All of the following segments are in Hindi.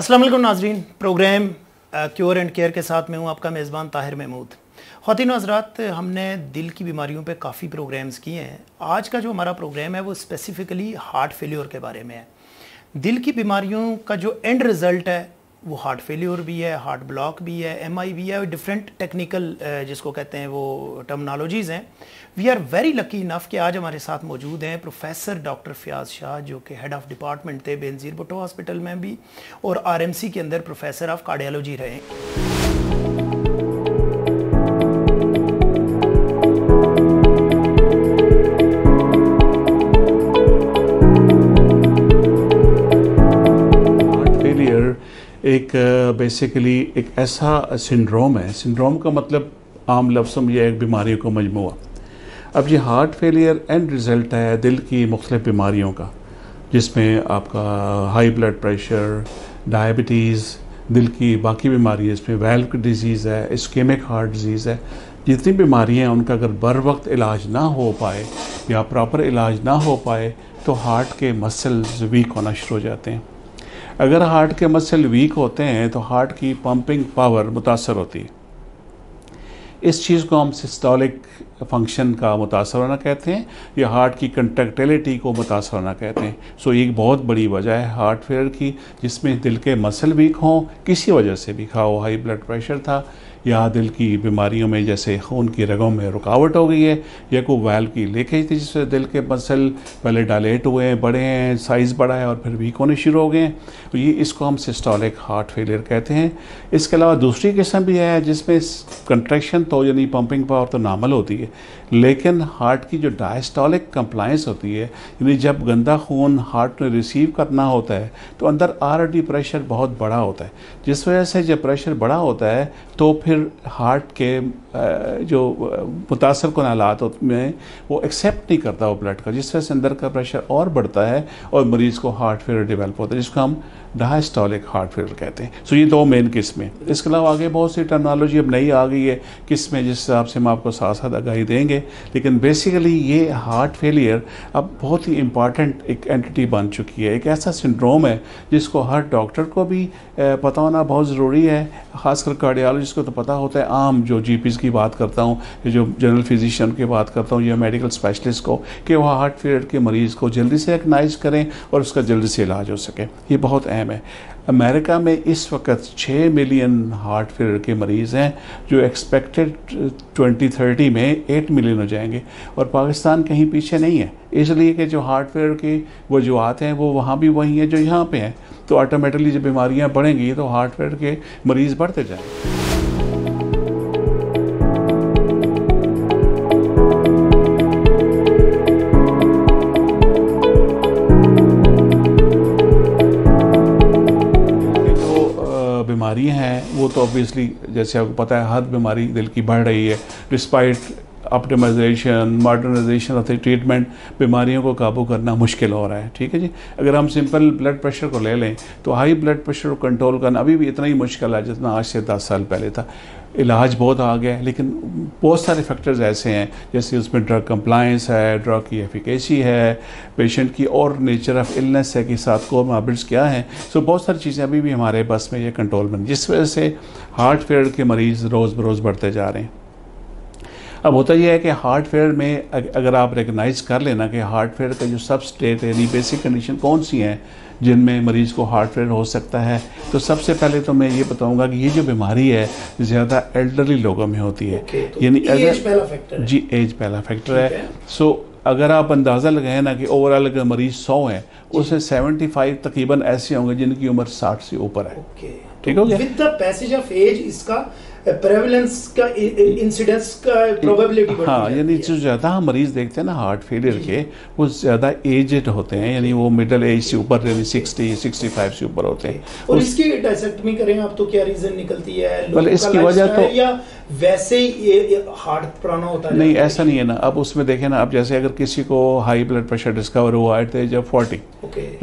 अस्सलाम वालेकुम नाज़रीन, प्रोग्राम क्योर एंड केयर के साथ मैं हूँ आपका मेज़बान ताहिर महमूद। ख़वातीन हज़रात, हमने दिल की बीमारियों पे काफ़ी प्रोग्राम्स किए हैं। आज का जो हमारा प्रोग्राम है वो स्पेसिफ़िकली हार्ट फेलियर के बारे में है। दिल की बीमारियों का जो एंड रिज़ल्ट है वो हार्ट फेलियर भी है, हार्ट ब्लॉक भी है, एमआई भी है, डिफरेंट टेक्निकल जिसको कहते हैं वो टर्मिनोलॉजीज़ हैं। We are very lucky enough कि आज हमारे साथ मौजूद हैं प्रोफेसर डॉक्टर फ़याज़ शाह, जो कि हेड ऑफ़ डिपार्टमेंट थे बेनज़ीर भुट्टो हॉस्पिटल में भी, और आरएमसी के अंदर प्रोफेसर ऑफ कार्डियोलॉजी रहे। एक बेसिकली एक ऐसा सिंड्रोम है। सिंड्रोम का मतलब आम लफ्ज़ों में यह एक बीमारियों का मजमूआ। अब ये हार्ट फेलियर एंड रिज़ल्ट है दिल की मुख्तलिफ़ बीमारियों का, जिसमें आपका हाई ब्लड प्रेशर, डायबिटीज़, दिल की बाकी बीमारियाँ, इसमें वैल्व की डिजीज़ है, इस्केमिक हार्ट डिजीज़ है। जितनी बीमारियाँ हैं उनका अगर बर वक्त इलाज ना हो पाए या प्रॉपर इलाज ना हो पाए तो हार्ट के मसल्स वीक होना शुरू हो जाते हैं। अगर हार्ट के मसल वीक होते हैं तो हार्ट की पंपिंग पावर मुतासर होती है। इस चीज़ को हम सिस्टोलिक फंक्शन का मुतासर होना कहते हैं या हार्ट की कंट्रैक्टिलिटी को मुतासर होना कहते हैं। सो एक बहुत बड़ी वजह है हार्ट फेलियर की, जिसमें दिल के मसल वीक हों, किसी वजह से भी, खाओ हाई ब्लड प्रेशर था या दिल की बीमारियों में जैसे खून की रगों में रुकावट हो गई है या कोई वाल्व की लीकेज थी जिससे दिल के मसल पहले डायलेट हुए हैं, बड़े हैं, साइज़ बढ़ा है और फिर वीक होने शुरू हो गए हैं, तो ये इसको हम सिस्टोलिक हार्ट फेलियर कहते हैं। इसके अलावा दूसरी किस्म भी है जिसमें कंट्रैक्शन तो यानी पंपिंग पावर तो नॉर्मल होती है, लेकिन हार्ट की जो डायस्टोलिक कंप्लायंस होती है, यानी जब गंदा खून हार्ट में रिसीव करना होता है तो अंदर आरडी प्रेशर बहुत बड़ा होता है, जिस वजह से जब प्रेशर बड़ा होता है तो फिर हार्ट के जो मुतासर कन हालात में वो एक्सेप्ट नहीं करता वो ब्लड का, जिस वजह से अंदर का प्रेशर और बढ़ता है और मरीज़ को हार्ट फेलियर डेवलप होता है, जिसको हम डायस्टोलिक हार्ट फेलियर कहते हैं। सो ये दो मेन किस्में। इसके अलावा आगे बहुत सी टर्मिनोलॉजी अब नई आ गई है किस्में, जिस हिसाब से हम आपको साथ साथ आगाही देंगे, लेकिन बेसिकली ये हार्ट फेलियर अब बहुत ही इंपॉर्टेंट एक एंटिटी बन चुकी है। एक ऐसा सिंड्रोम है जिसको हर डॉक्टर को भी पता होना बहुत ज़रूरी है, ख़ासकर कार्डियोलॉजिस्ट को तो पता होता है, आम जो जीपीज़ की बात करता हूँ, जो जनरल फिजिशियन की बात करता हूँ या मेडिकल स्पेशलिस्ट को, कि वह हार्ट फेलियर के मरीज़ को जल्दी से रिकग्नाइज करें और उसका जल्दी से इलाज हो सके। ये बहुत अहम है। अमेरिका में इस वक्त 6 मिलियन हार्ट फेलियर के मरीज़ हैं, जो एक्सपेक्टेड 2030 में 8 मिलियन हो जाएंगे, और पाकिस्तान कहीं पीछे नहीं है, इसलिए कि जो हार्ट फेलियर की वजूहत हैं वो वहाँ भी वही हैं जो यहाँ पे हैं, तो ऑटोमेटिकली जब बीमारियाँ बढ़ेंगी तो हार्ट फेलियर के मरीज़ बढ़ते जाएंगे। बीमारियाँ हैं वो तो ऑब्वियसली जैसे आपको पता है हर बीमारी दिल की बढ़ रही है, despite optimisation, modernisation of the treatment, बीमारियों को काबू करना मुश्किल हो रहा है। ठीक है जी। अगर हम सिंपल ब्लड प्रेशर को ले लें तो हाई ब्लड प्रेशर को कंट्रोल करना अभी भी इतना ही मुश्किल है जितना आज से 10 साल पहले था। इलाज बहुत आ गया है, लेकिन बहुत सारे फैक्टर्स ऐसे हैं, जैसे उसमें ड्रग कंप्लायंस है, ड्रग की एफिकेसी है, पेशेंट की और नेचर ऑफ इलनेस है कि साथ कोमॉर्बिड्स क्या हैं। सो बहुत सारी चीज़ें अभी भी हमारे बस में ये कंट्रोल में, जिस वजह से हार्ट फेलियर के मरीज़ रोज़ बरोज़ बढ़ते जा रहे हैं। अब होता यह है कि हार्ट फेलियर में अगर आप रिकग्नाइज कर लेना कि हार्ट फेलियर का जो सब स्टेट यानी बेसिक कंडीशन कौन सी हैं जिनमें मरीज़ को हार्ट फेलियर हो सकता है, तो सबसे पहले तो मैं ये बताऊंगा कि ये जो बीमारी है ज़्यादा एल्डरली लोगों में होती है। यानी अगर जी एज पहला फैक्टर है। सो अगर आप अंदाज़ा लगाएं ना कि ओवरऑल अगर मरीज़ 100 हैं उसमें 75 तकरीबन ऐसे होंगे जिनकी उम्र 60 से ऊपर है। ठीक हो गया। With the passage of age इसका प्रेवलेंस का इंसिडेंस का प्रोबेबिलिटी बढ़ती है। हाँ, यानी जो ज़्यादा हम मरीज़ देखते हैं ना हार्ट फेलियर के, वो ज़्यादा एजेड होते हैं, यानी वो मिडिल एज से ऊपर, यानी 60-65 से ऊपर होते हैं। और इसकी डायसेक्टमी करें आप तो क्या रीज़न निकलती है? well, इसकी वजह तो या वैसे ही हार्ट पुराना होता है? नहीं, ऐसा नहीं है ना। अब उसमें देखें ना, अब जैसे अगर किसी को हाई ब्लड प्रेशर डिस्कवर हुआ at the age of 40, right,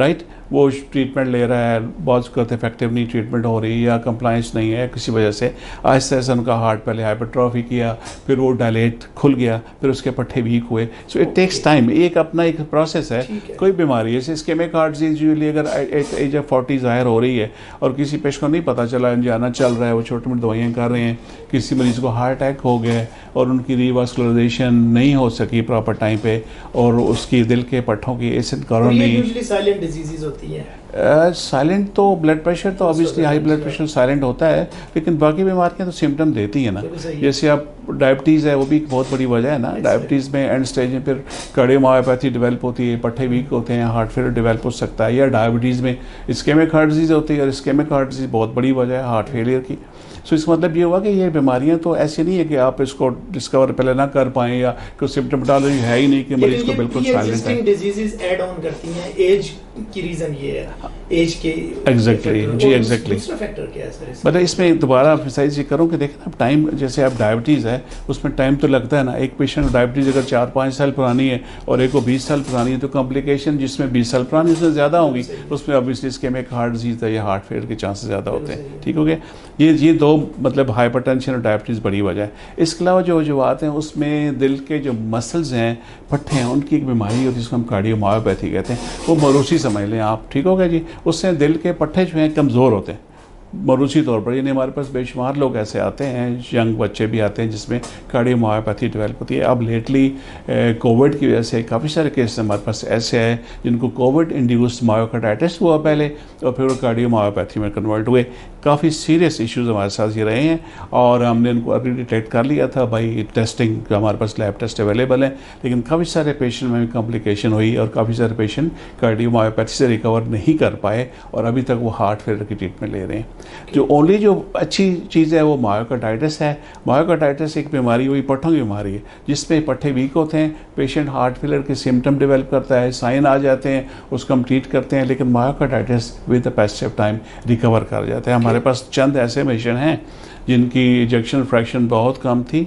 वो ट्रीटमेंट ले रहा है, बहुत वक्त इफेक्टिव नहीं ट्रीटमेंट हो रही या कंप्लाइंस नहीं है किसी वजह से, आहिस्ता आहिस्ता उनका हार्ट पहले हाइपरट्रॉफी किया, फिर वो डायलेट खुल गया, फिर उसके पट्टे वीक हुए। सो इट टेक्स टाइम, एक अपना एक प्रोसेस है। कोई बीमारी जैसे इस्केमिक हार्ट डिजीज यूजली अगर एज ऑफ 40 ज़ाहिर हो रही है और किसी पेशेंट को नहीं पता चला, जाना चल रहा है, वो छोटी मोटी दवाइयाँ कर रहे हैं, किसी मरीज़ को हार्ट अटैक हो गया और उनकी रिवास्कुलराइजेशन नहीं हो सकी प्रॉपर टाइम पे और उसकी दिल के पट्टों की एसिड कॉलोनी साइलेंट डिजीजेस होती हैं। साइलेंट तो ब्लड प्रेशर तो obviously high blood pressure silent होता है, लेकिन बाकी बीमारियां तो सिम्टम देती हैं ना। जैसे आप डायबिटीज़ है, वो भी एक बहुत बड़ी वजह है ना। डायबिटीज़ में एंड स्टेज में फिर कार्डियोमायोपैथी डेवलप होती है, पट्टे वीक होते हैं, हार्ट फेलियर डेवलप हो सकता है, या डायबिटीज़ में इस्केमिक हार्ट डिजीज़ होती है और इस्केमिक हार्ट डिजीज़ बहुत बड़ी वजह है हार्ट फेलियर की। सो इसका मतलब ये हुआ कि ये बीमारियां तो ऐसी नहीं है कि आप इसको डिस्कवर पहले ना कर पाएँ या कोई सिम्टोमेटोलॉजी है ही नहीं कि मरीज को बिल्कुल साइलेंट है। डिजीजेस ऐड ऑन करती हैं, एज की रीज़न ये है, एज के एग्जैक्टली जी एग्जैक्टली। दूसरा फैक्टर क्या है सर? मतलब इसमें दोबारा एम्फसाइज ये करूँ कि देखें ना, टाइम जैसे आप डायबिटीज़ है उसमें टाइम तो लगता है ना। एक पेशेंट को डायबिटीज़ अगर 4-5 साल पुरानी है और एक को 20 साल पुरानी है तो कॉम्प्लिकेशन जिसमें 20 साल पुरानी उसमें ज़्यादा होंगी, उसमें ऑब्वियसली इस्केमिक हार्ट डिजीज है या हार्ट फेलियर के चांसेस ज़्यादा होते हैं। ठीक हो गया, ये दो मतलब हाइपरटेंशन और डायबिटीज़ बड़ी वजह है। इसके अलावा जो वजूहत हैं उसमें दिल के जो मसल्स हैं, पट्टे हैं, उनकी एक बीमारी होती है जिसको हम कार्डियोमायोपैथी कहते हैं। वो मरूसी समझ लें आप, ठीक हो गया जी। उससे दिल के पट्टे जो हैं कमज़ोर होते हैं मरूसी तौर पर। यानी हमारे पास बेशुमार लोग ऐसे आते हैं, यंग बच्चे भी आते हैं जिसमें कार्डियोमायोपैथी डेवलप होती है। अब लेटली कोविड की वजह से काफ़ी सारे केस हमारे पास ऐसे हैं जिनको कोविड इंड्यूस्ड मायोकार्डाइटिस हुआ पहले और फिर वो कार्डियोमायोपैथी में कन्वर्ट हुए। काफ़ी सीरियस इश्यूज हमारे साथ ये रहे हैं और हमने उनको अभी डिटेक्ट कर लिया था भाई टेस्टिंग, हमारे पास लैब टेस्ट अवेलेबल हैं, लेकिन काफ़ी सारे पेशेंट में कॉम्प्लिकेशन हुई और काफ़ी सारे पेशेंट कार्डियोमायोपैथी से रिकवर नहीं कर पाए और अभी तक वो हार्ट फेलियर की ट्रीटमेंट ले रहे हैं। जो ओनली जो अच्छी चीज़ है वो मायोकार्डाइटिस है। मायोकार्डाइटिस एक बीमारी हुई, पट्टों की बीमारी है जिसपे पट्टे वीक होते हैं, पेशेंट हार्ट फेलियर के सिम्टम डेवलप करता है, साइन आ जाते हैं, उसको हम ट्रीट करते हैं, लेकिन myocarditis with the passage of time recover कर जाते हैं। हमारे पास चंद ऐसे पेशेंट हैं जिनकी इजेक्शन फ्रैक्शन बहुत कम थी,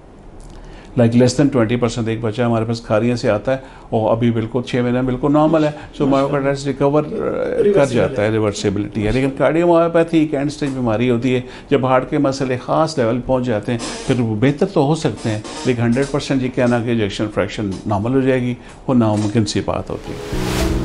लाइक लेस देन 20%। एक बच्चा हमारे पास खारियाँ से आता है और अभी बिल्कुल 6 महीने बिल्कुल नॉर्मल है। सो मायोकार्डाइटिस रिकवर कर जाता है, रिवर्सिबिलिटी है। लेकिन कार्डियोमायोपैथी एक एंड स्टेज बीमारी होती है, जब हार्ट के मसले ख़ास लेवल पहुंच जाते हैं फिर वो बेहतर तो हो सकते हैं, लेकिन 100% ये कहना कि इजेक्शन फ्रैक्शन नॉर्मल हो जाएगी वो नामुमकिन सी बात होती है।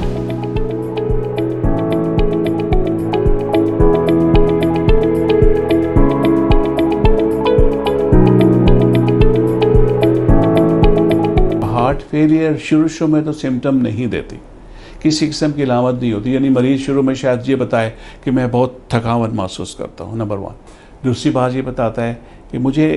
हार्ट फेलियर शुरू में तो सिम्टम नहीं देती, किसी किस्म की अलामत नहीं होती। यानी मरीज़ शुरू में शायद ये बताए कि मैं बहुत थकावट महसूस करता हूँ, नंबर 1। दूसरी बात ये बताता है कि मुझे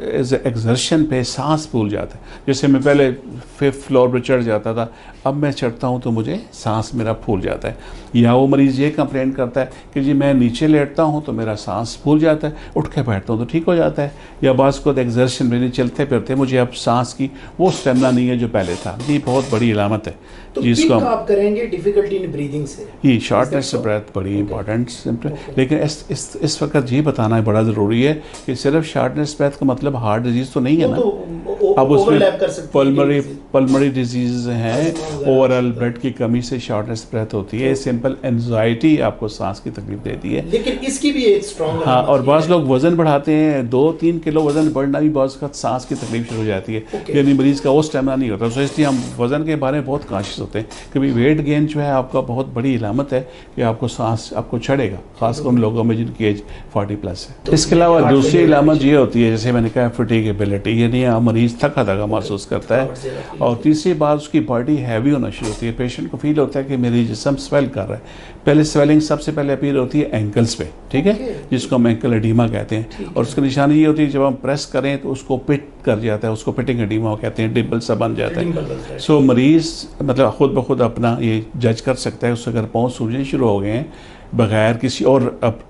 एक्सर्शन पे सांस फूल जाता है। जैसे मैं पहले 5th फ्लोर पर चढ़ जाता था, अब मैं चढ़ता हूँ तो मुझे सांस मेरा फूल जाता है। या वो मरीज़ ये कंप्लेन करता है कि जी मैं नीचे लेटता हूँ तो मेरा सांस फूल जाता है, उठ के बैठता हूँ तो ठीक हो जाता है। या बाज़ को एक्सर्शन में चलते फिरते मुझे अब सांस की वो स्टेमिना नहीं है जो पहले था। ये बहुत बड़ी अलामत है तो जिसको आप करेंगे डिफिकल्टी इन ब्रीदिंग से। ये शॉर्टनेस ऑफ ब्रेथ बड़ी इंपॉर्टेंट सिम्टम। लेकिन इस वक्त ये बताना बड़ा ज़रूरी है कि सिर्फ शॉर्टनेस ब्रेथ का मतलब हार्ट डिजीज़ तो नहीं है ना। अब उसमें पल्मोनरी डिजीज़ हैं, ओवरऑल ब्लड की कमी से शॉर्टनेस ब्रेथ होती है, सिंपल एंजाइटी आपको सांस की तकलीफ देती है। लेकिन इसकी भी एक स्ट्रॉन्ग हाँ, और बाज़ लोग वज़न बढ़ाते हैं, 2-3 किलो वज़न बढ़ना भी बाज़ का सांस की तकलीफ शुरू हो जाती है, यानी मरीज़ का वो स्टेमिना नहीं होता। तो इसलिए हम वज़न के बारे में बहुत कॉन्शियस होते हैं कि भाई वेट गेन जो है आपका बहुत बड़ी अलामत है कि आपको सांस आपको चढ़ेगा, खासकर उन लोगों में जिनकी एज 40+ है। इसके अलावा दूसरी अलामत ये होती है, जैसे मैंने कहा फटीगेबिलिटी, यानी मरीज़ थका थका महसूस करता है। और तीसरी बात उसकी बॉडी हैवी होना शुरू होती है, पेशेंट को फील होता है कि मेरी जिस्म स्वेल कर रहा है। पहले स्वेलिंग सबसे पहले अपीयर होती है एंकल्स पे, ठीक है, जिसको हम एंकल एडीमा कहते हैं। और उसकी निशानी ये होती है जब हम प्रेस करें तो उसको पिट कर जाता है, उसको पिटिंग एडीमा कहते हैं, डिम्पल सा बन जाता है। सो मरीज़ मतलब खुद ब खुद अपना ये जज कर सकता है, उससे अगर पाँव सूजने शुरू हो गए हैं बगैर किसी और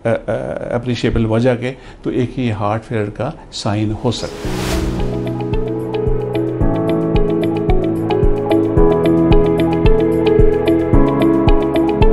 अप्रिशिएबल वजह के, तो एक ही हार्ट फेलियर का साइन हो सकता है।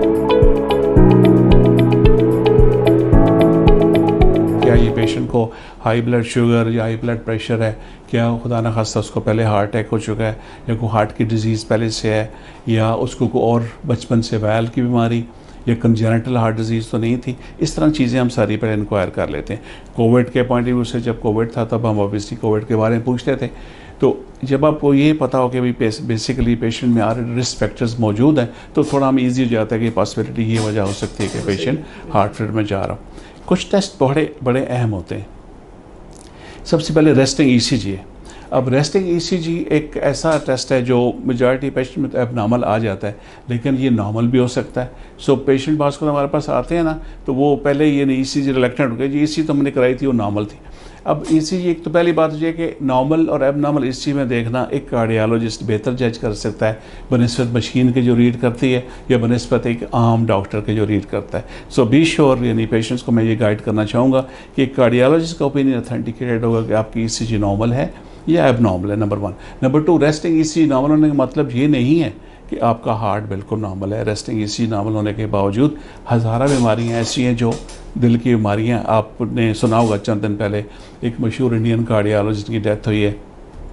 पेशेंट को हाई ब्लड शुगर या हाई ब्लड प्रेशर है, क्या खुदा न खास्ता उसको पहले हार्ट अटैक हो चुका है, या कोई हार्ट की डिजीज़ पहले से है, या उसको कोई और बचपन से वायल की बीमारी या कंजेनिटल हार्ट डिजीज़ तो नहीं थी। इस तरह चीज़ें हम सारी पहले इंक्वायर कर लेते हैं। कोविड के पॉइंट ऑफ व्यू से जब कोविड था तब हम ऑब्वियसली कोविड के बारे में पूछते थे। तो जब आपको ये पता हो कि भाई बेसिकली पेशेंट में रिस्क फैक्टर्स मौजूद हैं तो थोड़ा हम ईजी हो जाता है कि पॉसिबिलिटी ये वजह हो सकती है कि पेशेंट हार्ट फेलियर में जा रहा हो। कुछ टेस्ट बड़े बड़े अहम होते हैं। सबसे पहले रेस्टिंग ईसीजी है। अब रेस्टिंग ईसीजी एक ऐसा टेस्ट है जो मेजॉरिटी पेशेंट में तो एबनॉर्मल आ जाता है, लेकिन ये नॉर्मल भी हो सकता है। सो पेशेंट पास को हमारे पास आते हैं ना, तो वो पहले ये नहीं ईसीजी रिलेक्टेड हो गया, जी ईसीजी तो हमने कराई थी वो नॉर्मल थी। अब ईसीजी एक तो पहली बात है कि नॉर्मल और एबनॉर्मल ईसीजी में देखना एक कार्डियोलॉजिस्ट बेहतर जज कर सकता है बनिस्बत मशीन के जो रीड करती है या बनिस्बत एक आम डॉक्टर के जो रीड करता है। सो बी श्योर, यानी पेशेंट्स को मैं ये गाइड करना चाहूँगा कि कार्डियोलॉजिस्ट का ओपिनियन ऑथेंटिकेटेड होगा कि आपकी ईसीजी नॉर्मल है या एबनॉर्मल है, number 1। Number 2, resting ECG normal होने का मतलब ये नहीं है कि आपका हार्ट बिल्कुल नॉर्मल है। रेस्टिंग ईसीजी नॉर्मल होने के बावजूद हज़ारों बीमारियां ऐसी हैं जो दिल की बीमारियां, आपने सुना होगा चंद दिन पहले एक मशहूर इंडियन कार्डियोलॉजिस्ट की डेथ हुई है,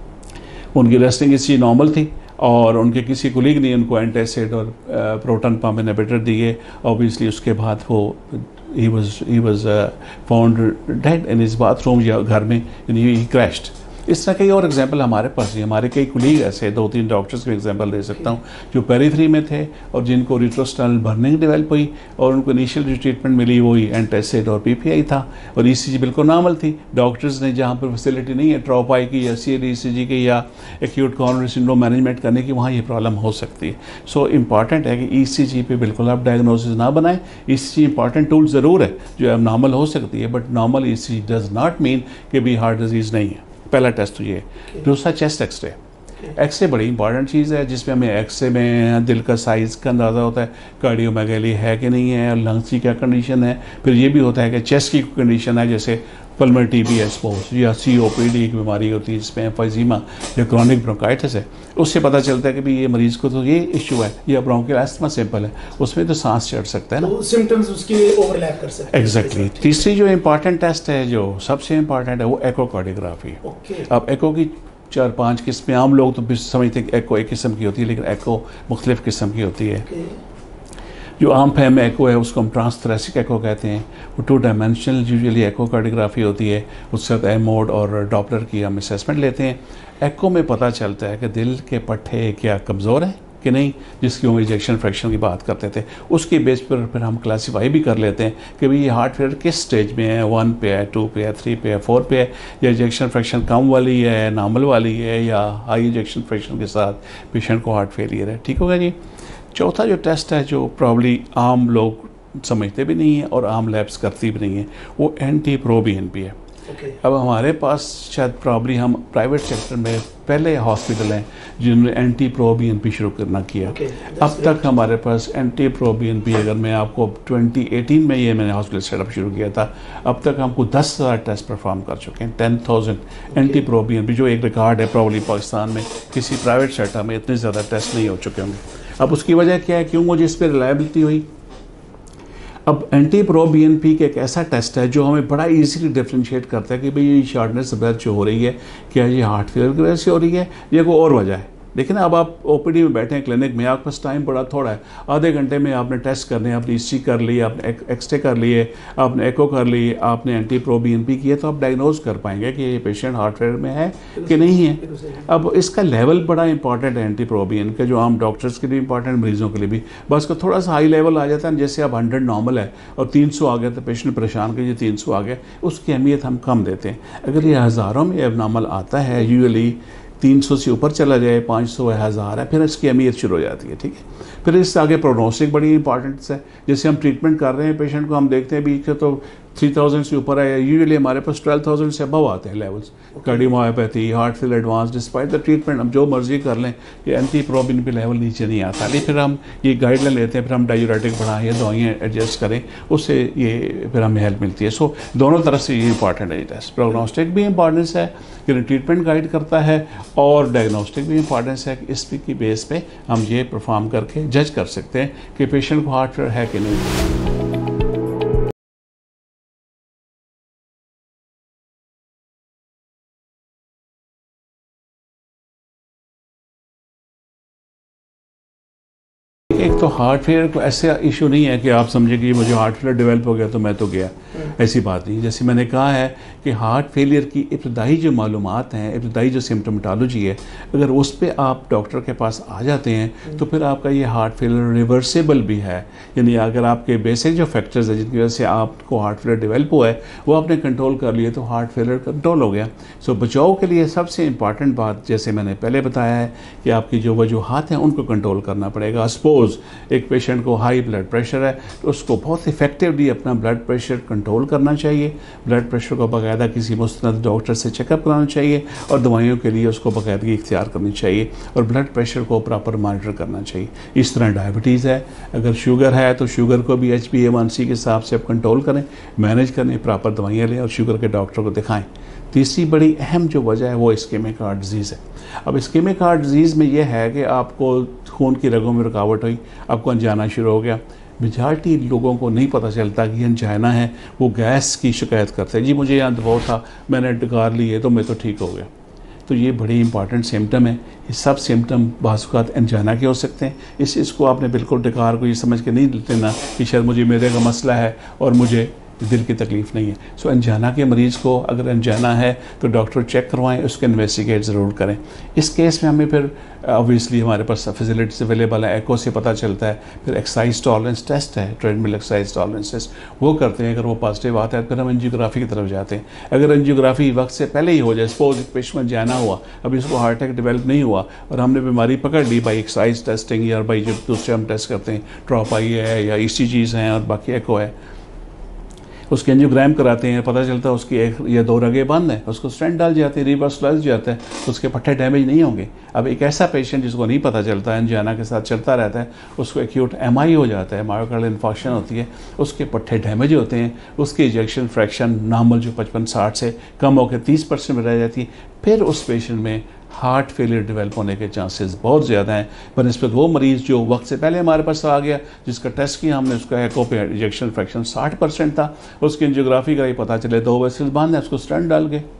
उनकी रेस्टिंग ईसीजी नॉर्मल थी और उनके किसी कुलीग ने उनको एंटासिड और प्रोटॉन पंप इनहिबिटर दिए। ऑब्वियसली उसके बाद वो he was found dead in his bathroom या घर में, ही क्रैश्ड। इस तरह कई और एग्जाम्पल हमारे पास ही, हमारे कई कुलीग ऐसे 2-3 डॉक्टर्स के एग्जाम्पल दे सकता हूँ जो पेरीफ्री में थे और जिनको रिट्रोस्टर्नल बर्निंग डेवलप हुई और उनको इनिशियल जो ट्रीटमेंट मिली वही एंटासिड और पीपीआई था और ईसीजी बिल्कुल नॉर्मल थी। डॉक्टर्स ने जहाँ पर फैसिलिटी नहीं है ट्रॉपाई की या CAD-ECG की या एक्यूट कोरोनरी सिंड्रोम मैनेजमेंट करने की, वहाँ ये प्रॉब्लम हो सकती है। सो इम्पॉर्टेंट है कि ईसीजी पे बिल्कुल आप डायग्नोसिस ना बनाएं। ईसीजी इंपॉर्टेंट टूल ज़रूर है जो अब नॉर्मल हो सकती है, but normal ECG does not mean कि भी हार्ट डिजीज़ नहीं है। पहला टेस्ट तो ये है। दूसरा चेस्ट एक्सरे। एक्सरे बड़ी इंपॉर्टेंट चीज़ है जिसमें हमें एक्सरे में दिल का साइज़ का अंदाज़ा होता है, कार्डियोमेगाली है कि नहीं है, लंग्स की क्या कंडीशन है। फिर ये भी होता है कि चेस्ट की कंडीशन है, जैसे पल्मोनरी टीबी एक्सपोज या COPD एक बीमारी होती है जिसमें एम्फाइजीमा या क्रॉनिक ब्रोंकाइटिस है। उससे पता चलता है कि भाई ये मरीज़ को तो ये इश्यू है या ब्रोंकियल अस्थमा सिंपल है, उसमें तो सांस चढ़ सकता है ना, तो सिम्टम्स उसके ओवरलैप कर सकते हैं। एग्जैक्टली। तीसरी जो इम्पॉर्टेंट टेस्ट है जो सबसे इम्पॉर्टेंट है वो एकोकार्डियोग्राफी है। अब एको की 4-5 किस्में, आम लोग तो समझते हैं कि एको एक किस्म की होती है, लेकिन एको मुख्तलिफ किस्म की होती है। जो आम फहम एको है उसको हम ट्रांसथोरेसिक एको कहते हैं। वो 2 डायमेंशनल यूजुअली एकोकार्डियोग्राफी होती है, उसके साथ एमोड और डॉपलर की हम असेसमेंट लेते हैं। एको में पता चलता है कि दिल के पट्टे क्या कमज़ोर हैं कि नहीं, जिसकी हम इजेक्शन फ्रैक्शन की बात करते थे। उसके बेस पर फिर हम क्लासीफाई भी कर लेते हैं कि भाई ये हार्ट फेलियर किस स्टेज में है, 1 पे है, 2 पे है, 3 पे है, 4 पे है, या इजेक्शन फ्रैक्शन कम वाली है, नॉर्मल वाली है, या हाई इजेक्शन फ्रैक्शन के साथ पेशेंट को हार्ट फेलियर है। ठीक होगा जी। चौथा जो टेस्ट है जो प्रॉब्ली आम लोग समझते भी नहीं है और आम लैब्स करती भी नहीं है, वो NT-proBNP है। अब हमारे पास शायद प्रॉब्ली हम प्राइवेट सेक्टर में पहले हॉस्पिटल हैं जिन्होंने NT-proBNP शुरू करना किया। अब तक हमारे पास NT-proBNP, अगर मैं आपको 2018 में ये मैंने हॉस्पिटल सेटअप शुरू किया था, अब तक हमको 10,000 टेस्ट परफॉर्म कर चुके हैं। 10,000 NT-proBNP जो एक रिकॉर्ड है प्रॉब्ली पाकिस्तान में, किसी प्राइवेट सेक्टर में इतने ज़्यादा टेस्ट नहीं हो चुके होंगे। अब उसकी वजह क्या है, क्यों मुझे इस पर रिलायबिलिटी हुई। अब NT-proBNP के एक ऐसा टेस्ट है जो हमें बड़ा इजीली डिफ्रेंशिएट करता है कि भाई ये शॉर्टनेस ऑफ ब्रेथ जो हो रही है, क्या ये हार्ट फेलियर की वजह से हो रही है या कोई और वजह है। देखिए ना, अब आप OPD में बैठे हैं क्लिनिक में, आपके पास टाइम बड़ा थोड़ा है, आधे घंटे में आपने टेस्ट करने, आपने ECG कर ली, आपने एक्सरे कर लिए, आपने एको कर ली, आपने NT-proBNP किया, तो आप डायग्नोज कर पाएंगे कि ये पेशेंट हार्ट फेलियर में है कि नहीं है। अब इसका लेवल बड़ा इंपॉर्टेंट है NT-proBNP का, जो आम डॉक्टर्स के लिए इंपॉर्टेंट, मरीजों के लिए भी। बस का थोड़ा सा हाई लेवल आ जाता है, जैसे अब 100 नॉर्मल है और 300 आ गया तो पेशेंट परेशान कीजिए, 300 आ गया, उसकी अहमियत हम कम देते हैं। अगर ये हज़ारों में एबनॉर्मल आता है, यूजुअली 300 से ऊपर चला जाए, 500 है, 1000 है, फिर इसकी अहमियत शुरू हो जाती है। ठीक है, फिर इससे आगे प्रोग्नोस्टिक बड़ी इंपॉर्टेंस है। जैसे हम ट्रीटमेंट कर रहे हैं पेशेंट को, हम देखते हैं बीच तो 3000 से ऊपर है, यूजुअली हमारे पास 12,000 से अबव आते हैं levels. Cardiomyopathy, heart failure advance, despite the treatment हम जो मर्जी कर लें, ये NT-proBNP लेवल नीचे नहीं आता। लेकिन फिर हम ये गाइडलाइन लेते हैं, फिर हम डायूरेटिक बढ़ाएं या दवाइयाँ एडजस्ट करें, उससे ये फिर हमें हेल्प मिलती है। सो दोनों तरफ से ये इंपॉर्टेंट है। टेस्ट प्रोग्नोस्टिक भी इंपॉर्टेंस है कि ट्रीटमेंट गाइड करता है, और डायग्नोस्टिक भी इंपॉर्टेंस है कि इस की बेस पे हम ये परफॉर्म करके जज कर सकते हैं कि पेशेंट को हार्ट फेलियर है कि नहीं। देखिए, एक तो हार्ट फेलियर को ऐसा इशू नहीं है कि आप समझे कि मुझे हार्ट फेलियर डेवलप हो गया तो मैं तो गया, ऐसी बात नहीं। जैसे मैंने कहा है कि हार्ट फेलियर की इब्तदाई जो मालूमात हैं, इब्तदाई जो सिम्टोमेटोलॉजी है, अगर उस पर आप डॉक्टर के पास आ जाते हैं तो फिर आपका ये हार्ट फेलियर रिवर्सेबल भी है। यानी अगर आपके बेसिक जो फैक्टर्स हैं जिनकी वजह से आपको हार्ट फेलियर डेवलप हुआ है वो आपने कंट्रोल कर लिए तो हार्ट फेलियर कंट्रोल हो गया। सो बचाव के लिए सबसे इंपॉर्टेंट बात, जैसे मैंने पहले बताया है, कि आपकी जो वजूहात हैं उनको कंट्रोल करना पड़ेगा। सपोज एक पेशेंट को हाई ब्लड प्रेशर है तो उसको बहुत इफेक्टिवली अपना ब्लड प्रेशर कंट्रोल करना चाहिए। ब्लड प्रेशर को बाकायदा किसी मुस्तनद डॉक्टर से चेकअप कराना चाहिए और दवाइयों के लिए उसको बाकायदगी इख्तियार करनी चाहिए और ब्लड प्रेशर को प्रॉपर मॉनिटर करना चाहिए। इस तरह डायबिटीज़ है, अगर शुगर है तो शुगर को भी HbA1c के हिसाब से आप कंट्रोल करें, मैनेज करें, प्रॉपर दवाइयाँ लें और शुगर के डॉक्टर को दिखाएं। तीसरी बड़ी अहम जो वजह है वो इस्केमिक हार्ट डिजीज़ है। अब इस्केमिक हार्ट डिजीज़ में यह है कि आपको खून की रगों में रुकावट हुई, आपको अनजाना शुरू हो गया। मेजॉरिटी लोगों को नहीं पता चलता कि अनजाना है, वो गैस की शिकायत करते हैं, जी मुझे यहाँ दबाव था, मैंने डकार लिए तो मैं तो ठीक हो गया। तो ये बड़ी इंपॉर्टेंट सिम्टम है। ये सब सिम्टम बाज़ अनजाना के हो सकते हैं। इसको आपने बिल्कुल डकार को ये समझ के नहीं लेना कि शायद मुझे मेरे का मसला है और मुझे दिल की तकलीफ़ नहीं है। सो अनजाना के मरीज़ को अगर अनजाना है तो डॉक्टर चेक करवाएं, उसके इन्वेस्टिगेट ज़रूर करें। इस केस में हमें फिर ऑब्वियसली हमारे पास फैसिलिटीज अवेलेबल है, एको से पता चलता है, फिर एक्सरसाइज टॉलरेंस टेस्ट है, ट्रेडमिल एक्सरसाइज टॉलरेंस टेस्ट, वो करते हैं। अगर वो पॉजिटिव आता है फिर हम एंजियोग्राफी की तरफ जाते हैं। अगर एंजियोग्राफी वक्त से पहले ही हो जाए, सपोज एक पेशेंट में जाना हुआ, अभी इसको हार्ट अटैक डेवलप नहीं हुआ और हमने बीमारी पकड़ ली बाई एक्सरसाइज टेस्टिंग या बाई जो दूसरे हम टेस्ट करते हैं, ट्रॉप आई है या ECGs हैं और बाकी एको है, उसके एंजियोग्राम कराते हैं, पता चलता है उसकी एक या दो रगें बंद है, उसको स्टेंट डाल जाते हैं, रिवर्सलाइज जाता है, उसके पट्टे डैमेज नहीं होंगे। अब एक ऐसा पेशेंट जिसको नहीं पता चलता है, अनजाना के साथ चलता रहता है, उसको एक्यूट MI हो जाता है, मायोकार्डियल इन्फार्क्शन होती है, उसके पट्टे डैमेज होते हैं, उसकी इजेक्शन फ्रैक्शन नॉर्मल जो 55-60 से कम होकर 30% में रह जाती है, फिर उस पेशेंट में हार्ट फेलियर डेवलप होने के चांसेस बहुत ज़्यादा हैं बनस्पत वो मरीज़ जो वक्त से पहले हमारे पास आ गया, जिसका टेस्ट किया हमने, उसका एको पे इजेक्शन फ्रैक्शन 60% था, उसकी एंजियोग्राफी का ही पता चले 2 वेसल्स बंद है, उसको स्टेंट डाल के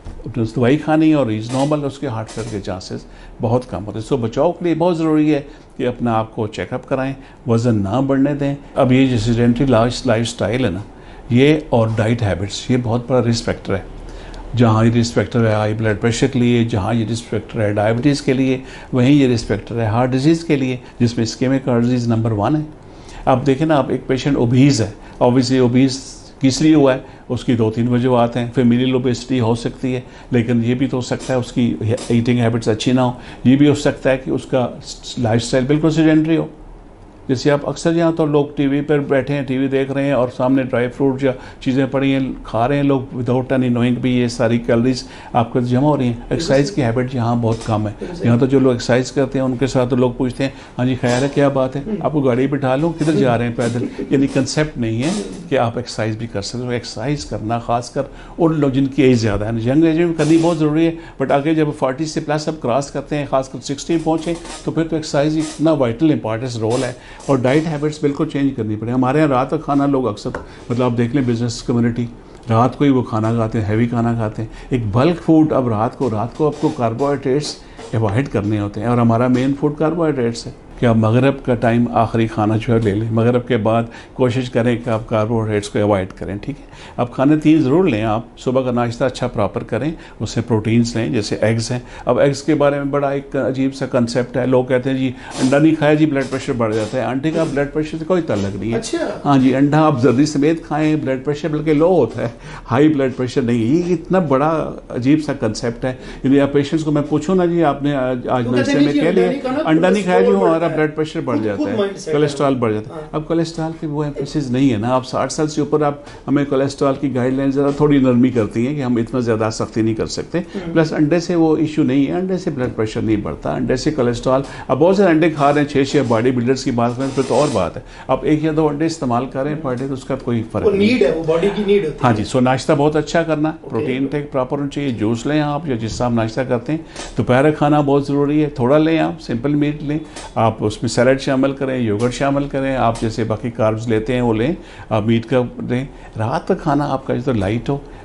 दवाई खानी और इज नॉर्मल, उसके हार्ट फेलियर के चांसेस बहुत कम होते हैं। सो बचाव के लिए बहुत ज़रूरी है कि अपना आप को चेकअप कराएँ, वज़न ना बढ़ने दें। अब ये जो सेडेंटरी लाइफ स्टाइल है ना, ये और डाइट हैबिट्स, ये बहुत बड़ा रिस्क फैक्टर है। जहाँ ये रिस्क फैक्टर है हाई ब्लड प्रेशर के लिए, जहाँ ये रिस्क फैक्टर है डायबिटीज़ के लिए, वहीं ये रिस्क फैक्टर है हार्ट डिजीज़ के लिए, जिसमें इस्केमिक हार्ट डिजीज़ नंबर 1 है। आप देखें ना, आप एक पेशेंट ओबीज़ है, ऑब्वियसली ओबीज़ किस लिए हुआ है, उसकी 2-3 वजूहत हैं। फेमिलियल ओबेसिटी हो सकती है, लेकिन ये भी तो हो सकता है उसकी ईटिंग हैबिट्स अच्छी ना हो। ये भी हो सकता है कि उसका लाइफस्टाइल बिल्कुल सेडेंटरी हो। जैसे आप अक्सर यहाँ तो लोग टीवी पर बैठे हैं, टीवी देख रहे हैं और सामने ड्राई फ्रूट या चीज़ें पड़ी हैं, खा रहे हैं लोग विदाउट एनी नोइंग भी ये सारी कैलोरीज आपको जमा हो रही हैं। एक्सरसाइज की हैबिट यहाँ बहुत कम है। यहाँ तो जो लोग एक्सरसाइज करते हैं उनके साथ तो लोग पूछते हैं, हाँ जी ख्याल है, क्या बात है, आपको गाड़ी बिठा लूँ, किधर जा रहे हैं पैदल। यानी कंसेप्ट नहीं है कि आप एक्सरसाइज भी कर सकते हो। एक्सरसाइज करना खासकर उन लोग जिनकी एज ज़्यादा है, यंग एज में करनी बहुत ज़रूरी है, बट आगे जब 40 से प्लस अब क्रॉस करते हैं, खासकर 60 पहुँचें, तो फिर तो एक्सरसाइज इतना वाइटल इंपॉर्टेंस रोल है। और डाइट हैबिट्स बिल्कुल चेंज करनी पड़े। हमारे यहाँ रात का खाना लोग अक्सर, मतलब आप देख लें बिजनेस कम्युनिटी, रात को ही वो खाना खाते हैं, हैवी खाना खाते हैं, एक बल्क फूड। अब रात को आपको कार्बोहाइड्रेट्स अवॉइड करने होते हैं और हमारा मेन फूड कार्बोहाइड्रेट्स है कि आप मगरब का टाइम आखिरी खाना जो है ले लें, मगरब के बाद कोशिश करें कि आप कार्बोहाइड्रेट्स को अवॉइड करें, ठीक है। अब खाने 3 ज़रूर लें आप, सुबह का नाश्ता अच्छा प्रॉपर करें, उससे प्रोटीन्स लें, जैसे एग्स हैं। अब एग्स के बारे में बड़ा एक अजीब सा कंसेप्ट है, लोग कहते हैं जी अंडा नहीं खाया जी ब्लड प्रेशर बढ़ जाता है। अंडे का ब्लड प्रेशर से कोई ताल्लुक नहीं है। अच्छा। हाँ जी, अंडा आप जल्दी समेत खाएँ, ब्लड प्रेशर बल्कि लो होता है, हाई ब्लड प्रेशर नहीं है। ये इतना बड़ा अजीब सा कंसेप्ट है। यदि आप पेशेंट्स को मैं पूछूँ ना जी आपने आज नाश्ते में कह लिया अंडा नहीं खाया जी, हमारा ब्लड प्रेशर बढ़ जाता है, कोलेस्ट्रॉल बढ़ जाता है। अब कोलेस्ट्रॉल की वो एम्फेसिस नहीं है ना। आप 60 साल से ऊपर आप हमें कोलेस्ट्रॉल की गाइडलाइन ज़रा थोड़ी नरमी करती हैं कि हम इतना ज़्यादा सख्ती नहीं कर सकते। प्लस अंडे से वो इशू नहीं है, अंडे से ब्लड प्रेशर नहीं बढ़ता, अंडे से कोलेस्ट्रॉल। अब बहुत सारे अंडे खा रहे हैं, 6 बॉडी बिल्डर्स की बात करें फिर तो और बात है। अब 1 या 2 अंडे इस्तेमाल करें पर डे तो उसका कोई फर्क नहीं है, वो बॉडी की नीड होती है। हाँ जी। सो नाश्ता बहुत अच्छा करना, प्रोटीन टेक प्रॉपर होना चाहिए, जूस लें आप या जिससे आप नाश्ता करते हैं। दोपहर खाना बहुत ज़रूरी है, थोड़ा लें आप, सिंपल मीट लें आप, उसमें सैलड शामिल करें, योगर्ट शामिल करें, आप जैसे बाकी कार्ब्स लेते हैं वो लें, आप मीट का लें। रात का खाना आपका जो लाइट हो,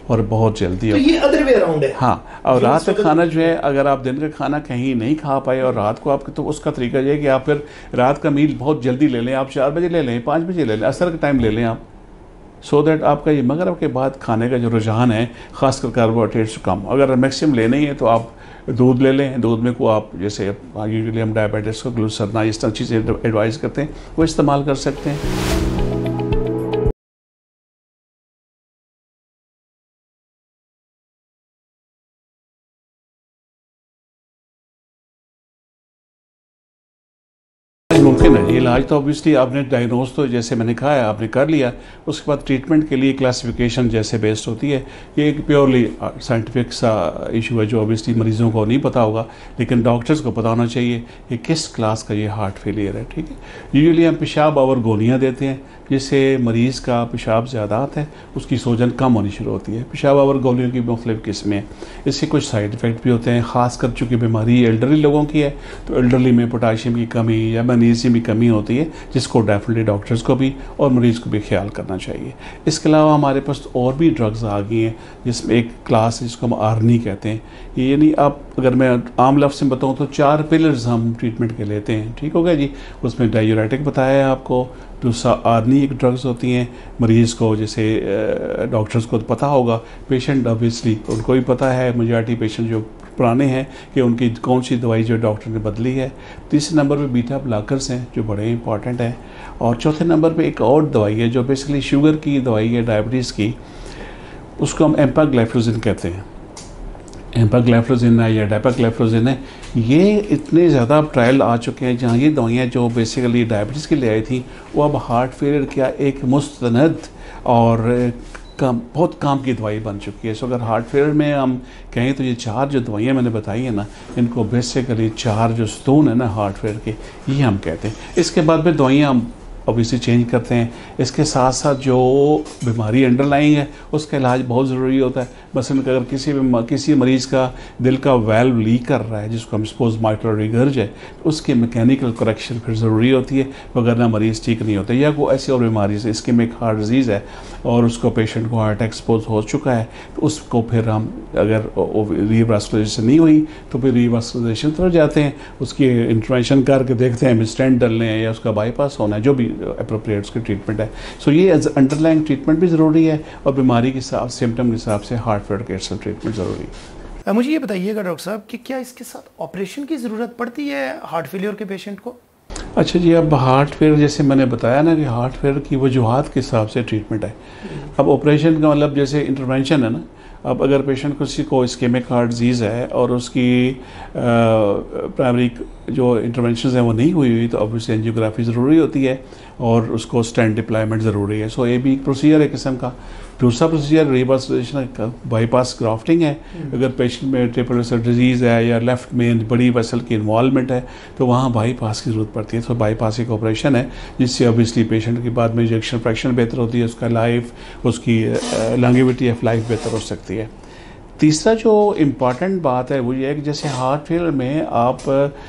और बहुत जल्दी। तो ये अदर वे अराउंड है। हाँ, और रात का खाना जो है, अगर आप दिन का खाना कहीं नहीं खा पाए और रात को आप, तो उसका तरीका ये है कि आप फिर रात का मील बहुत जल्दी ले लें। आप 4 बजे ले लें, 5 बजे ले लें, असर का टाइम ले लें आप, सो दैट आपका ये मगरिब के बाद खाने का जो रुझान है खासकर कार्बोहाइड्रेट्स कम। अगर मैक्सिमम लेना ही है तो आप दूध ले लें। दूध में को आप जैसे यूजुअली हम डायबिटीज़ को ग्लूसरना इस तरह चीज़ें एडवाइस करते हैं, वो इस्तेमाल कर सकते हैं। मुमकिन है इलाज तो ऑब्वियसली आपने डायग्नोज तो जैसे मैंने कहा है आपने कर लिया, उसके बाद ट्रीटमेंट के लिए क्लासिफिकेशन जैसे बेस्ड होती है। ये एक प्योरली साइंटिफिक सा इशू है जो ऑब्वियसली मरीज़ों को नहीं पता होगा, लेकिन डॉक्टर्स को पता होना चाहिए कि किस क्लास का ये हार्ट फेलियर है। ठीक है, यूजुअली हम पेशाब और गोलियाँ देते हैं, जिससे मरीज़ का पेशाब ज़्यादा आता है, उसकी सूजन कम होनी शुरू होती है। पेशाब और गोलियों की मुख्तलिफ किस्में हैं, इससे कुछ साइड इफ़ेक्ट भी होते हैं। ख़ासकर चूँकि बीमारी एल्डरली लोगों की है, तो एल्डरली में पोटाशियम की कमी या मैग्नीशियम की कमी होती है, जिसको डेफिनेटली डॉक्टर्स को भी और मरीज़ को भी ख्याल करना चाहिए। इसके अलावा हमारे पास और भी ड्रग्स आ गई हैं, जिसमें एक क्लास है जिसको हम आर्नी कहते हैं। यानी आप अगर मैं आम लफ्ज़ में बताऊँ तो 4 पिलर्स हम ट्रीटमेंट के लेते हैं। ठीक हो गया जी। उसमें डायूरेटिक बताया है आपको, दूसरा आर्नी एक ड्रग्स होती हैं मरीज़ को, जैसे डॉक्टर्स को तो पता होगा, पेशेंट ऑब्वियसली उनको भी पता है, मेजॉरिटी पेशेंट जो पुराने हैं कि उनकी कौन सी दवाई जो डॉक्टर ने बदली है। तीसरे नंबर पे बीटा ब्लॉकर्स हैं जो बड़े इंपॉर्टेंट हैं, और चौथे नंबर पे एक और दवाई है जो बेसिकली शुगर की दवाई है, डायबिटीज़ की, उसको हम एम्पाग्लाइफ्लोजिन कहते हैं। एम्पाग्लाइफ्लोजिन है या डेपाग्लाइफ्लोजिन है, ये इतने ज़्यादा ट्रायल आ चुके हैं जहाँ ये दवाइयाँ जो बेसिकली डायबिटीज़ के लिए आई थी, वो अब हार्ट फेलियर का एक मुस्तनद और बहुत काम की दवाई बन चुकी है। सो अगर हार्ट फेलियर में हम कहें तो ये 4 जो दवाइयाँ मैंने बताई हैं ना, इनको बेसिकली 4 जो स्तून है ना हार्ट फेलियर के, ये हम कहते हैं। इसके बाद में दवाइयाँ हम ऑब्वियसली चेंज करते हैं। इसके साथ साथ जो बीमारी अंडरलाइंग है उसका इलाज बहुत ज़रूरी होता है। मसलन अगर किसी मरीज़ का दिल का वाल्व लीक कर रहा है, जिसको हम सपोज माइट्रल रिगर्ज है, तो उसकी मैकेनिकल करेक्शन फिर ज़रूरी होती है, वगरना मरीज़ ठीक नहीं होता। या कोई ऐसी और बीमारी से इस्केमिक हार्ट डिजीज़ है और उसको पेशेंट को हार्ट एक्सपोज हो चुका है, तो उसको फिर हम अगर रीवास्कुलराइजेशन नहीं हुई तो फिर रीवास्कुलराइजेशन तरफ जाते हैं, उसकी इंटरवेंशन करके देखते हैं स्टेंट डलने हैं या उसका बाईपास होना है, जो भी अप्रोप्रिएट उसकी ट्रीटमेंट है। सो ये अंडरलाइंग ट्रीटमेंट भी ज़रूरी है और बीमारी के साथ सिम्टम के हिसाब से हार्ट फेलियर के ट्रीटमेंट ज़रूरी है। मुझे ये बताइएगा डॉक्टर साहब कि क्या इसके साथ ऑपरेशन की ज़रूरत पड़ती है हार्ट फेलियर के पेशेंट को? अच्छा जी, अब हार्ट फेलियर जैसे मैंने बताया ना कि हार्ट फेलियर की वजूहात के हिसाब से ट्रीटमेंट है। अब ऑपरेशन का मतलब जैसे इंटरवेंशन है ना, अब अगर पेशेंट किसी को इस्केमिक हार्ट डिजीज़ है और उसकी प्राइमरी जो इंटरवेंशन हैं वो नहीं हुई तो ऑब्वियसली एंजियोग्राफी ज़रूरी होती है और उसको स्टेंट डिप्लॉयमेंट ज़रूरी है। सो ये भी एक प्रोसीजर है किस्म का। दूसरा प्रोसीजर रिवास्कुलराइजेशन बाईपास ग्राफ्टिंग है। अगर पेशेंट में ट्रिपल वेसल डिजीज़ है या लेफ्ट में बड़ी वेसल की इन्वॉल्वमेंट है तो वहाँ बाईपास की ज़रूरत पड़ती है। तो बाईपास एक ऑपरेशन है जिससे ऑब्वियसली पेशेंट के बाद में इंजेक्शन फ्रैक्शन बेहतर होती है, उसका लाइफ, उसकी लॉन्गेविटी ऑफ लाइफ बेहतर हो सकती है। तीसरा जो इम्पॉर्टेंट बात है वो ये है कि जैसे हार्ट फेलियर में आप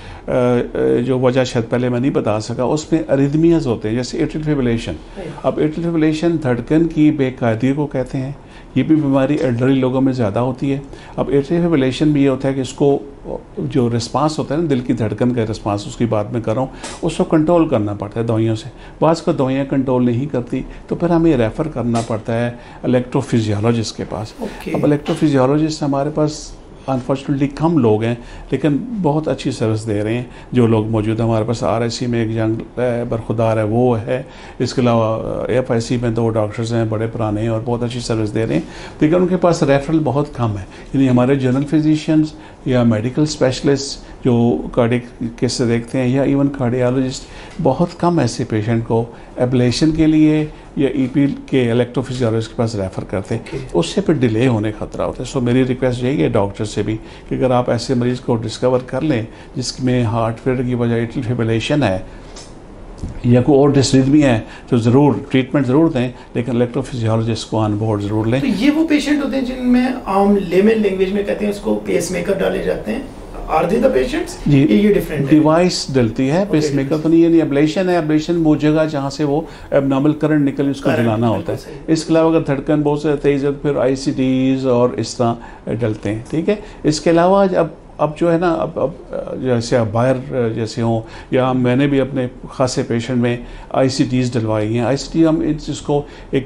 जो वजह शायद पहले मैं नहीं बता सका, उसमें अरिथमियाज होते हैं जैसे एट्रियल फिब्रिलेशन। अब एट्रियल फिब्रिलेशन धड़कन की बेकायदगी को कहते हैं। ये भी बीमारी एल्डरली लोगों में ज़्यादा होती है। अब एट्रियल फिब्रिलेशन भी ये होता है कि इसको जो रिस्पांस होता है ना, दिल की धड़कन का रिस्पांस, उसकी बात मैं कर रहा हूँ, उसको कंट्रोल करना पड़ता है दवाइयों से। बाज़ को दवाइयाँ कंट्रोल नहीं करती तो फिर हमें रेफ़र करना पड़ता है इलेक्ट्रोफिजियोलॉजिस्ट के पास। अब इलेक्ट्रोफिजियोलॉजिस्ट हमारे पास अनफॉर्चुनेटली कम लोग हैं, लेकिन बहुत अच्छी सर्विस दे रहे हैं जो लोग मौजूद हैं। हमारे पास RIC में एक जंग बरखुदार है, वो है। इसके अलावा FIC में 2 डॉक्टर्स हैं, बड़े पुराने हैं और बहुत अच्छी सर्विस दे रहे हैं, लेकिन उनके पास रेफरल बहुत कम है। यानी हमारे जनरल फिजिशियंस या मेडिकल स्पेशलिस्ट जो कार्डियक केस देखते हैं या इवन कार्डियोलॉजिस्ट बहुत कम ऐसे पेशेंट को एब्लेशन के लिए या EP के इलेक्ट्रोफिजियोलॉजिस्ट के पास रेफ़र करते हैं। उससे फिर डिले होने का खतरा होता है। सो मेरी रिक्वेस्ट यही है डॉक्टर से भी कि अगर आप ऐसे मरीज़ को डिस्कवर कर लें जिसमें हार्ट फेलियर की वजह एट्रियल फिब्रिलेशन है या कोई और डिसरिथमी है तो ज़रूर ट्रीटमेंट ज़रूर दें, लेकिन इलेक्ट्रोफिजियोलॉजिस्ट को ऑन बोर्ड ज़रूर लें। तो ये वो पेशेंट होते हैं जिनमें आम लेमन लैंग्वेज में कहते हैं उसको पेस मेकर डाले जाते हैं? आर दे द पेशेंट्स, जी ये डिफरेंट है? डिवाइस डलती है, पेसमेकर तो नहीं है, एब्लेशन है। एब्लेशन वो जगह जहाँ से वो एबनॉर्मल करंट निकल उसको जलाना होता है। इसके अलावा अगर धड़कन बहुत ज़्यादा तेज है तो फिर ICDs और इस तरह डलते हैं, ठीक है। इसके अलावा अब जो है ना, अब जैसे आप बाहर जैसे हों, या मैंने भी अपने खासे पेशेंट में ICDs डलवाई हैं। ICD हम इसको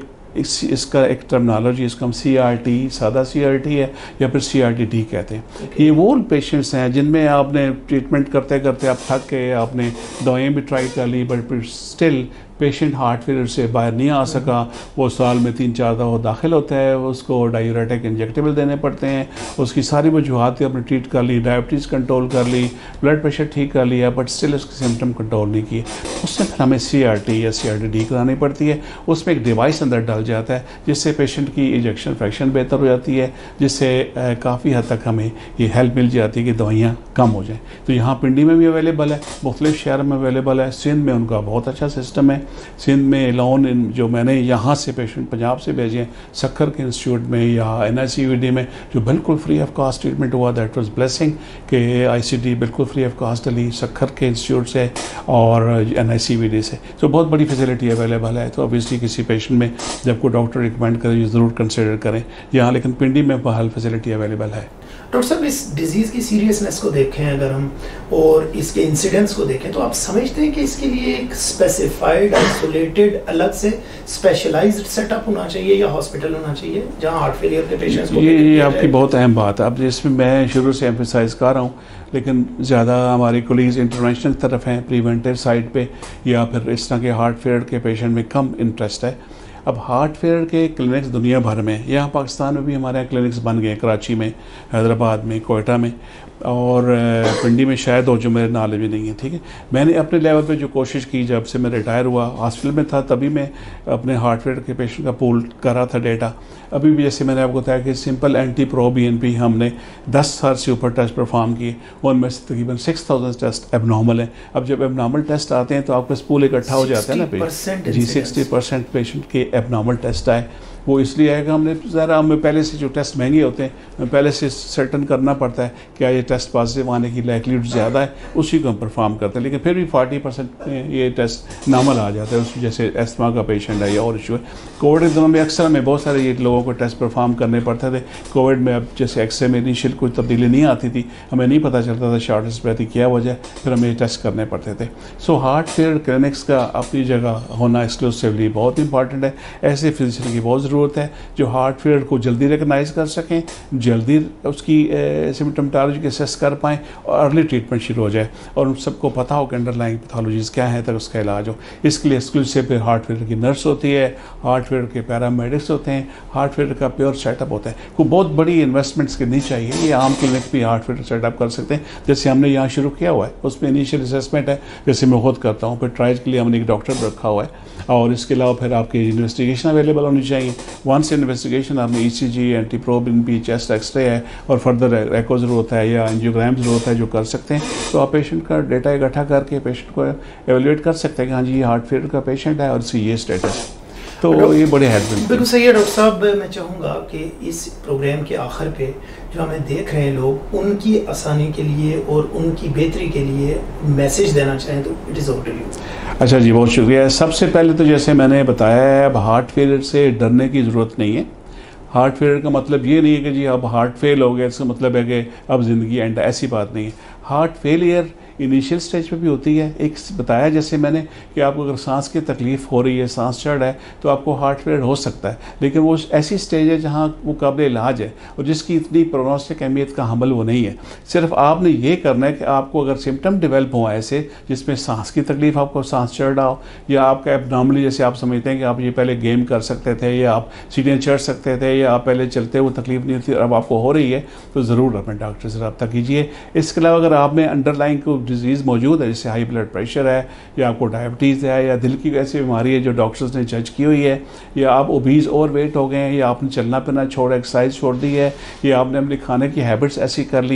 इसका एक टर्मिनोलॉजी, इसका हम CRT, सादा CRT है या फिर CRT-D कहते हैं। ये वो पेशेंट्स हैं जिनमें आपने ट्रीटमेंट करते करते आप थक गए, आपने दवाएं भी ट्राई कर ली, बट फिर स्टिल पेशेंट हार्ट फेलियर से बाहर नहीं आ सका। वो साल में 3-4 दफ़ा दाखिल होता है, उसको डायूरेटिक इंजेक्टेबल देने पड़ते हैं, उसकी सारी वजूहत आपने ट्रीट कर ली, डायबिटीज़ कंट्रोल कर ली, ब्लड प्रेशर ठीक कर लिया, बट स्टिल उसके सिम्टम कंट्रोल नहीं किए। उससे फिर हमें CRT या CRT-D करानी पड़ती है। उसमें एक डिवाइस अंदर डल जाता है जिससे पेशेंट की इजेक्शन फ्रैक्शन बेहतर हो जाती है, जिससे काफ़ी हद तक हमें ये हेल्प मिल जाती है कि दवाइयाँ कम हो जाएँ। तो यहाँ पिंडी में भी अवेलेबल है, मुख्तलिफ शहर में अवेलेबल है। सिंध में उनका बहुत अच्छा सिस्टम है। सिंध में लोन जो मैंने यहाँ से पेशेंट पंजाब से भेजे हैं, सक्खर के इंस्टीट्यूट में या NICVD में, जो बिल्कुल फ्री ऑफ कास्ट ट्रीटमेंट हुआ, दैट वाज ब्लेसिंग कि ICD बिल्कुल फ्री ऑफ कास्ट डली सक्खर के इंस्टीट्यूट से और NICVD से। तो बहुत बड़ी फैसिलिटी अवेलेबल है। तो ऑब्वियसली किसी पेशेंट में जब कोई डॉक्टर रिकमेंड करे ज़रूर कंसिडर करें यहाँ, लेकिन पिंडी में बहाल फैसिलिटी अवेलेबल है। डॉक्टर साहब, इस डिजीज़ की सीरियसनेस को देखें अगर हम और इसके इंसिडेंट्स को देखें, तो आप समझते हैं कि इसके लिए एक स्पेसिफाइड आइसोलेटेड अलग से स्पेशलाइज्ड सेटअप होना चाहिए या हॉस्पिटल होना चाहिए जहां हार्ट फेलियर के पेशेंट्स को? ये आपकी बहुत अहम बात है। अब जिसमें मैं शुरू से एम्फेसाइज कर रहा हूँ, लेकिन ज़्यादा हमारे कोलीग्स इंटरवेंशनल तरफ हैं, प्रिवेंटिव साइड पे, या फिर इस तरह के हार्ट फेलियर के पेशेंट में कम इंटरेस्ट है। अब हार्ट फेलियर के क्लिनिक्स दुनिया भर में, यहाँ पाकिस्तान में भी हमारे यहाँ क्लिनिक्स बन गए, कराची में, हैदराबाद में, कोयटा में, और पिंडी में शायद हो, जो मेरे नॉलेज में नहीं है, ठीक है। मैंने अपने लेवल पे जो कोशिश की, जब से मैं रिटायर हुआ, हॉस्पिटल में था तभी मैं अपने हार्ट फेलियर के पेशेंट का पूल कर रहा था डेटा। अभी भी जैसे मैंने आपको बताया कि सिंपल NT-proBNP हमने 10,000 से ऊपर टेस्ट परफॉर्म किए, उनमें से तकरीबन 6,000 टेस्ट एबनॉर्मल हैं। अब जब एबनॉर्मल टेस्ट आते हैं तो आपका पूल इकट्ठा हो जाता है ना पेशेंट जी। 60% पेशेंट के एबनॉर्मल टेस्ट आए। वो इसलिए है कि हमने ज़रा हमें पहले से जो टेस्ट महंगे होते हैं, पहले से सर्टन करना पड़ता है क्या ये टेस्ट पॉजिटिव आने की लाइक्लीहुड ज़्यादा है, उसी को हम परफॉर्म करते हैं। लेकिन फिर भी 40% ये टेस्ट नॉर्मल आ जाता है। उसमें जैसे एस्थमा का पेशेंट है या और इशू है। कोविड के दिनों में अक्सर हमें बहुत सारे ये लोगों को टेस्ट परफॉर्म करने पड़ते थे। कोविड में अब जैसे एक्सरे में इनिशियल कोई तब्दीली नहीं आती थी, हमें नहीं पता चलता था शॉर्ट रेस्पिरेटरी क्या वजह, फिर हमें ये टेस्ट करने पड़ते थे। सो हार्ट फेलियर क्लिनिक्स का अपनी जगह होना एक्सक्लूसिवली बहुत इंपॉर्टेंट है। ऐसे फिजिशियन की बहुत ज़रूरत है जो हार्ट फेलियर को जल्दी रिकगनाइज कर सकें, जल्दी उसकी सिम्टमटोलॉजी के असेस कर पाएँ और अर्ली ट्रीटमेंट शुरू हो जाए, और उन सबको पता हो कि अंडरलाइंग पैथोलॉजीज़ क्या है, तक उसका इलाज हो। इसके लिए एक्सक्लूसिव हार्ट फेलियर की नर्स होती है, हार्ट फेलियर के पैरामेडिक्स होते हैं, हार्ट फेलियर का प्योर सेटअप होता है। को बहुत बड़ी इन्वेस्टमेंट्स करनी चाहिए। ये आम क्लिनिक भी हार्ट फेलियर सेटअप कर सकते हैं, जैसे हमने यहाँ शुरू किया हुआ है। उसमें इनिशियल असेसमेंट है, जैसे मैं खुद करता हूँ, फिर ट्रायल्स के लिए हमने एक डॉक्टर रखा हुआ है, और इसके अलावा फिर आपकी इन्वेस्टिगेशन अवेलेबल होनी चाहिए। वंस इन्वेस्टिगेशन आपने ECG, NT-proBNP, चेस्ट एक्सरे है, और फर्दर एको ज़रूरत है या एंजियोग्राम ज़रूरत है जो कर सकते हैं, तो आप पेशेंट का डेटा इकट्ठा करके पेशेंट को एवेल्यूएट कर सकते हैं कि हाँ जी ये हार्ट फेलियर का पेशेंट है और इसकी ये स्टेटस। तो ये बड़े हेल्प मिलते। बिल्कुल सही है डॉक्टर साहब। मैं चाहूँगा कि इस प्रोग्राम के आखिर पे जो हमें देख रहे हैं लोग, उनकी आसानी के लिए और उनकी बेहतरी के लिए मैसेज देना चाहें तो it is over to you. अच्छा जी, बहुत शुक्रिया। सबसे पहले तो जैसे मैंने बताया है, अब हार्ट फेलियर से डरने की ज़रूरत नहीं है। हार्ट फेलियर का मतलब ये नहीं है कि जी अब हार्ट फेल हो गया, इसका मतलब है कि अब ज़िंदगी एंड, ऐसी बात नहीं है। हार्ट फेलियर इनिशियल स्टेज पे भी होती है। एक बताया जैसे मैंने कि आपको अगर सांस की तकलीफ़ हो रही है, सांस चढ़ रहा है, तो आपको हार्ट फेलियर हो सकता है, लेकिन वो ऐसी स्टेज है जहाँ वो काबिल इलाज है और जिसकी इतनी प्रोग्नोस्टिक अहमियत का हमल वो नहीं है। सिर्फ आपने ये करना है कि आपको अगर सिम्टम डेवलप हुआ ऐसे जिसमें सांस की तकलीफ़, आपको सांस चढ़ रहा हो, या आपका एबनॉर्मली जैसे आप समझते हैं कि आप ये पहले गेम कर सकते थे या आप सीढ़ियाँ चढ़ सकते थे या आप पहले चलते हुए तकलीफ़ नहीं थी, अब आपको हो रही है, तो ज़रूर अपने डॉक्टर से रब्ता कीजिए। इसके अलावा अगर आप में अंडरलाइंग कोई डिजीज़ मौजूद है, जैसे हाई ब्लड प्रेशर है, या आपको डायबिटीज़ है, या दिल की ऐसी बीमारी है जो डॉक्टर्स ने जज की हुई है, या आप ओबीज ओवर वेट हो गए हैं, या आपने चलना फिरना छोड़, एक्सरसाइज छोड़ दी है, या आपने अपने खाने की हैबिट्स ऐसी कर ली हैं,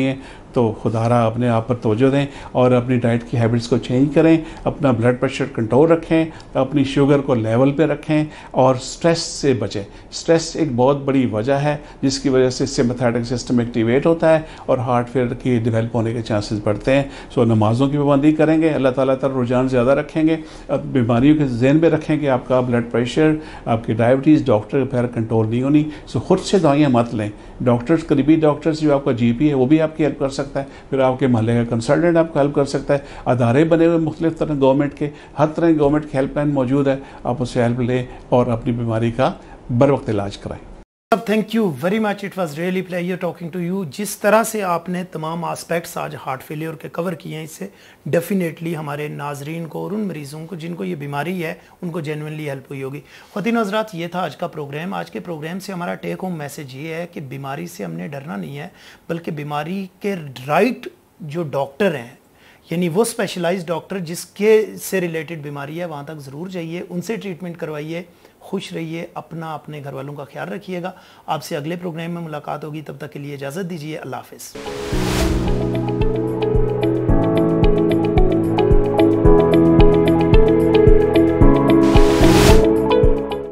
तो खुदारा अपने आप पर तवज्जो दें और अपनी डाइट की हैबिट्स को चेंज करें, अपना ब्लड प्रेशर कंट्रोल रखें, अपनी शुगर को लेवल पे रखें और स्ट्रेस से बचें। स्ट्रेस एक बहुत बड़ी वजह है जिसकी वजह से सिम्पैथेटिक सिस्टम एक्टिवेट होता है और हार्ट फेलियर की डेवलप होने के चांसेस बढ़ते हैं। सो नमाज़ों की पाबंदी करेंगे, अल्लाह ताला तरफ रुझान ज़्यादा रखेंगे, बीमारियों के ज़हन में रखें कि आपका ब्लड प्रेशर, आपकी डायबिटीज़ डॉक्टर के पैर कंट्रोल नहीं होनी। सो खुद से दवाइयाँ मत लें। डॉक्टर्स, करीबी डॉक्टर्स जो आपका जीपी है वो भी आपकी हेल्प कर सकता है, फिर आपके मोहल्ले का कंसल्टेंट आपको हेल्प कर सकता है। अदारे बने हुए मुख्तलिफ तरह गवर्नमेंट के, हर तरह की गवर्नमेंट की हेल्पलाइन मौजूद है, आप उससे हेल्प लें और अपनी बीमारी का बर वक्त इलाज कराएं। Thank you very much, it was really pleasure talking to you. जिस तरह से आपने तमाम एस्पेक्ट्स आज हार्ट फेलियर के कवर किए हैं, इससे डेफिनेटली हमारे नाजरीन को और उन मरीज़ों को जिनको ये बीमारी है उनको जेन्युइनली हेल्प हुई होगी। ख़वातीन हज़रात, ये था आज का प्रोग्राम। आज के प्रोग्राम से हमारा टेक होम मैसेज ये है कि बीमारी से हमने डरना नहीं है, बल्कि बीमारी के राइट जो डॉक्टर हैं, यानी वो स्पेशलाइज्ड डॉक्टर जिसके से रिलेटेड बीमारी है, वहाँ तक ज़रूर जाइए, उनसे ट्रीटमेंट करवाइए। खुश रहिए, अपना अपने घर वालों का ख्याल रखिएगा। आपसे अगले प्रोग्राम में मुलाकात होगी, तब तक के लिए इजाज़त दीजिए। अल्लाह हाफ़िज़।